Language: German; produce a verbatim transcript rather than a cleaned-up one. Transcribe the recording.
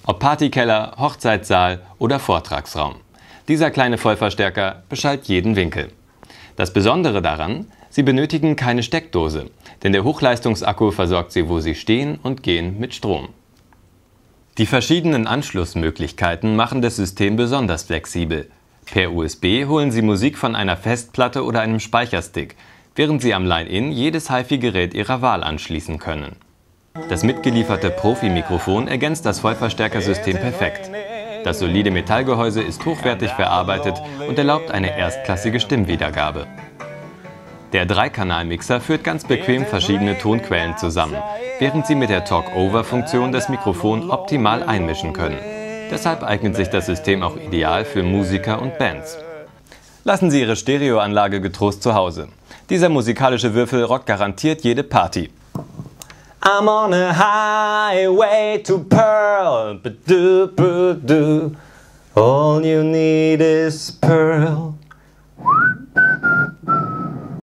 Ob Partykeller, Hochzeitssaal oder Vortragsraum. Dieser kleine Vollverstärker beschallt jeden Winkel. Das Besondere daran: Sie benötigen keine Steckdose, denn der Hochleistungsakku versorgt Sie, wo Sie stehen und gehen, mit Strom. Die verschiedenen Anschlussmöglichkeiten machen das System besonders flexibel. Per U S B holen Sie Musik von einer Festplatte oder einem Speicherstick, während Sie am Line-In jedes HiFi-Gerät Ihrer Wahl anschließen können. Das mitgelieferte Profi-Mikrofon ergänzt das Vollverstärkersystem perfekt. Das solide Metallgehäuse ist hochwertig verarbeitet und erlaubt eine erstklassige Stimmwiedergabe. Der drei Kanal Mixer führt ganz bequem verschiedene Tonquellen zusammen, während Sie mit der Talk-Over-Funktion das Mikrofon optimal einmischen können. Deshalb eignet sich das System auch ideal für Musiker und Bands. Lassen Sie Ihre Stereoanlage getrost zu Hause. Dieser musikalische Würfel rockt garantiert jede Party. I'm on a highway to Pearl, ba-do, ba-do. All you need is Pearl.